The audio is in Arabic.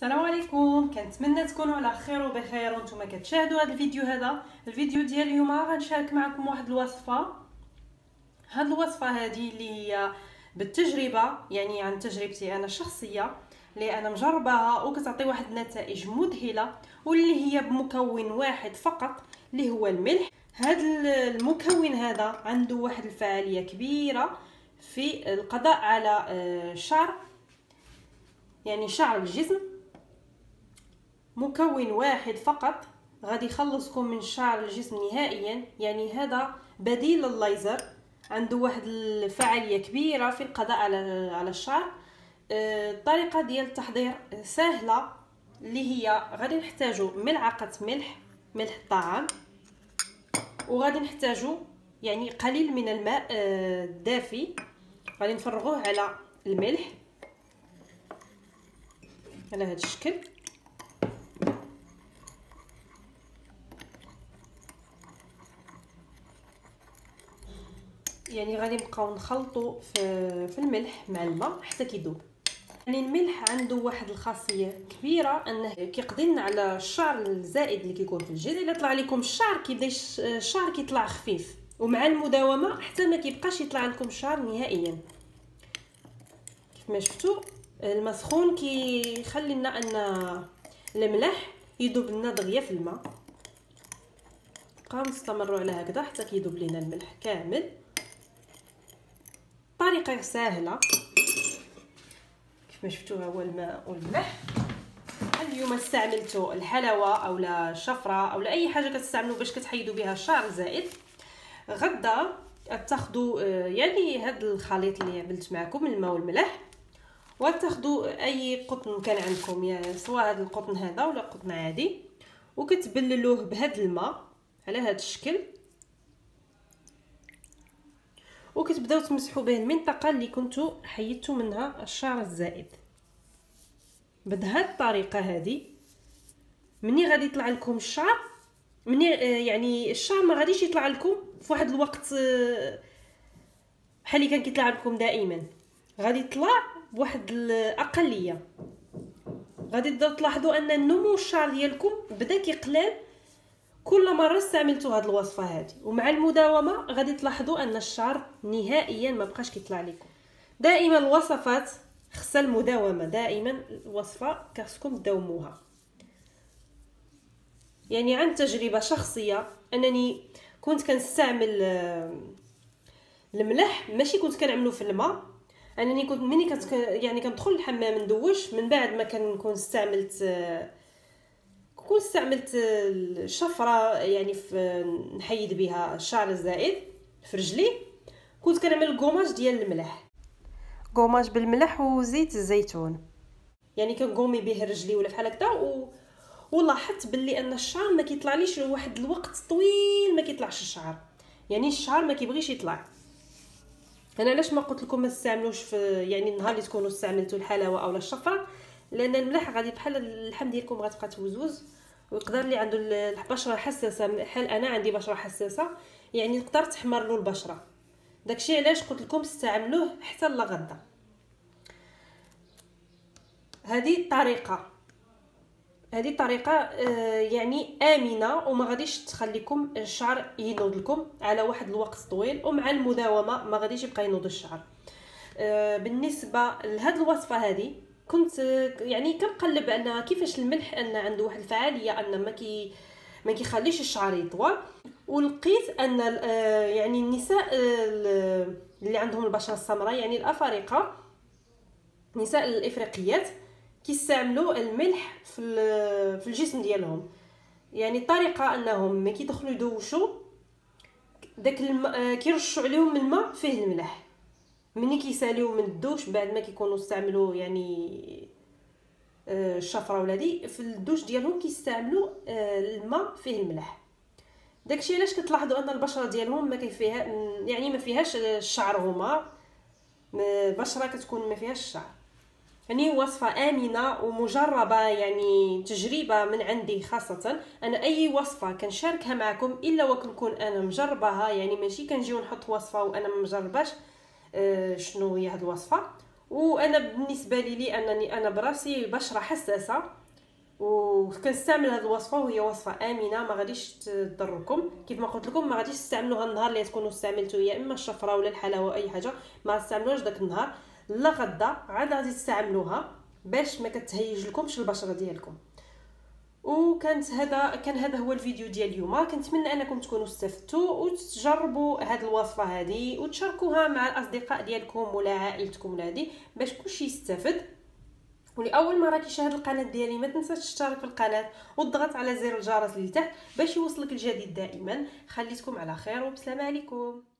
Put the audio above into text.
السلام عليكم، كنتمنى تكونوا على خير وبخير وانتم كتشاهدوا هذا الفيديو ديال اليوم. غنشارك معكم واحد الوصفه. هاد الوصفه هذه اللي هي بالتجربه، يعني عن تجربتي انا الشخصيه اللي انا مجرباها وكتعطي واحد النتائج مذهله، واللي هي بمكون واحد فقط اللي هو الملح. هذا المكون هذا عنده واحد الفعاليه كبيره في القضاء على الشعر، يعني شعر الجسم. مكون واحد فقط غادي يخلصكم من شعر الجسم نهائيا، يعني هذا بديل للليزر، عنده واحد الفعاليه كبيره في القضاء على الشعر. الطريقه ديال التحضير سهله، اللي هي غادي نحتاجو ملعقه ملح الطعام، وغادي نحتاجو يعني قليل من الماء الدافي، غادي نفرغوه على الملح على هذا الشكل. يعني غادي نبقاو نخلطوا في الملح مع الماء حتى كيذوب. يعني الملح عنده واحد الخاصيه كبيره، انه كيقضي لنا على الشعر الزائد اللي كيكون في الجلد. الا طلع لكم الشعر كيبدا الشعر كيطلع خفيف، ومع المداومه حتى ما كيبقاش يطلع لكم الشعر نهائيا. كيف ما شفتوا الماء سخون كيخلي لنا ان الملح يذوب لنا دغيا في الماء. نبقاو نستمروا على هكذا حتى كيذوب لنا الملح كامل. طريقه سهله كيف ما شفتوا، هو الماء والملح. اليوم استعملتوا الحلاوه او الشفره او اي حاجه كتستعملوا باش كتحيدوا بها الشعر الزائد. غدا تاخذوا يعني هذا الخليط اللي عملت معكم، الماء والملح، وتاخذوا اي قطن كان عندكم، يعني سواء هذا القطن هذا ولا قطن عادي، وكتبللوه بهذا الماء على هذا الشكل، وكتبداو تمسحوا به المنطقه اللي كنتو حيدتوا منها الشعر الزائد. بهذه الطريقه هذه مني غادي يطلع لكم الشعر، مني يعني الشعر ما غاديش يطلع لكم في واحد الوقت بحال اللي كان كيطلع لكم دائما، غادي يطلع بواحد الاقليه. غادي تبداو تلاحظوا ان النمو الشعر ديالكم بدا كيقلل كل مره استعملتوا هذه الوصفه هذه، ومع المداومه غادي تلاحظوا ان الشعر نهائيا ما بقاش كيطلع لكم. دائما الوصفات خصها المداومه، دائما الوصفه خصكم تداوموها. يعني عن تجربه شخصيه، انني كنت كنستعمل الملح، ماشي كنت كنعملو في الماء. انني كنت مني كنت يعني كندخل الحمام ندوش، من بعد ما كنكون استعملت الشفره، يعني نحيد بها الشعر الزائد في رجلي. كنت كنعمل كوماج ديال الملح، كوماج بالملح وزيت الزيتون، يعني كنقومي به رجلي ولا بحال هكذا. ولاحظت باللي ان الشعر ما كيطلعليش لواحد الوقت طويل، ما كيطلعش الشعر، يعني الشعر ما كيبغيش يطلع. انا علاش ما قلت لكم ما تستعملوش في يعني النهار اللي تكونوا استعملتوا الحلاوه او الشفره، لان الملح غادي بحال اللحم ديالكم غتبقى توزوز، ويقدر اللي عنده البشره حساسه بحال انا عندي بشره حساسه، يعني تقدر تحمر له البشره. داكشي علاش قلت لكم استعملوه حتى لغدا. هذه الطريقه يعني امنه، وما غاديش تخليكم الشعر ينوض لكم على واحد الوقت طويل، ومع المداومه ما غاديش يبقى ينوض الشعر. بالنسبه لهذه الوصفه هذه كنت يعني كنقلب ان كيفاش الملح ان عنده واحد الفعاليه ان ما كيخليش الشعر يطول. ولقيت ان يعني النساء اللي عندهم البشره السمراء، يعني الافارقه، النساء الافريقيات، كيستعملوا الملح في الجسم ديالهم. يعني الطريقه انهم ما كيدخلوا يدوشوا داك الماء، كيرشوا عليهم الماء فيه الملح. مني كيساليو من الدوش بعد ما كيكونوا استعملوا يعني الشفره ولا دي، في الدوش ديالهم كيستعملوا الماء فيه الملح. داكشي علاش كتلاحظوا ان البشره ديالهم ما كيفيها، يعني ما فيهاش الشعر، هما البشره كتكون ما فيهاش الشعر. يعني وصفه امنه ومجربه، يعني تجربه من عندي خاصه. انا اي وصفه كنشاركها معكم الا وكنكون انا مجرباها، يعني ماشي كنجيو نحط وصفه وانا ما مجرباش شنو هي هذه الوصفه. وانا بالنسبه لي انني انا براسي بشره حساسه وكنستعمل هذه الوصفه، وهي وصفه امنه ما غاديش تضركم. كيف ما قلت لكم ما غاديش تستعملوها النهار اللي تكونوا استعملتوا يا اما الشفره ولا الحلاوه اي حاجه، ما تستعملوهاش داك النهار، لا غدا عاد غادي تستعملوها باش ما كتهيج لكمش البشره ديالكم. كان هذا هو الفيديو ديال اليوم. كنتمنى انكم تكونوا استفدتوا وتجربوا هذه الوصفه هذه وتشاركوها مع الاصدقاء ديالكم ولا عائلتكم ولا هذه باش كلشي يستافد. ولاول مره كيشاهد القناه ديالي ما تنساش تشترك في القناه وتضغط على زر الجرس اللي تحت باش يوصلك الجديد دائما. خليتكم على خير وبسلام عليكم.